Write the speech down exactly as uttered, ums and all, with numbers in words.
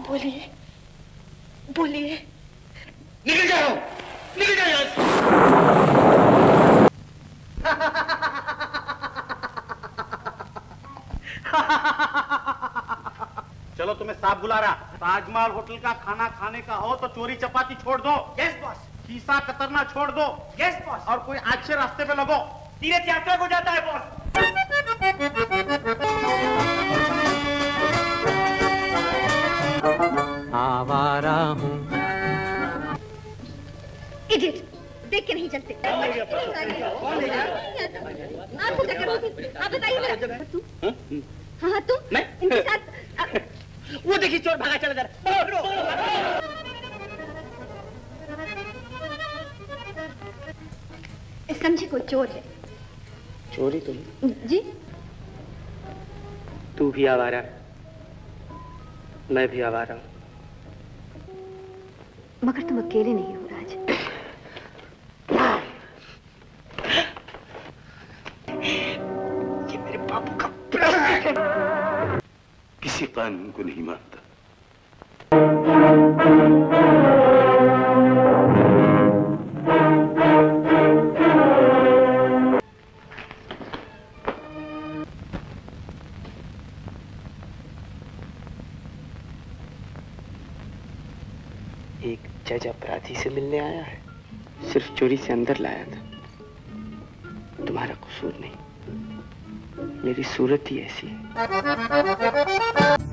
बोलिए, बोलिए। निकल जाओ, निकल जाओ यहाँ से। चलो तुम्हें साहब बुला रहा। ताजमहल होटल का खाना खाने का हो तो चोरी चपाती छोड़ दो। Yes boss. खीसा कतरना छोड़ दो। Yes boss. और कोई अच्छे रास्ते पे लगो। तीर्थ यात्रा को जाता है बॉस। आवारा हूँ। इडियट, देख के नहीं चलते। आपको क्या करोगे? आप बताइए मेरा। तू? हाँ हाँ तुम? मैं? इनके साथ वो देखिए चोर भागा चला जा रहा। समझे कोई चोर है। चोरी तुम? जी? तू भी आवारा, मैं भी आवारा हूँ। मगर तुम अकेले नहीं हो राज। ये मेरे बापू का प्राण है। किसी कानून को नहीं मानता। एक जज अपराधी से मिलने आया है, सिर्फ चोरी से अंदर लाया था। तुम्हारा कसूर नहीं, मेरी सूरत ही ऐसी है।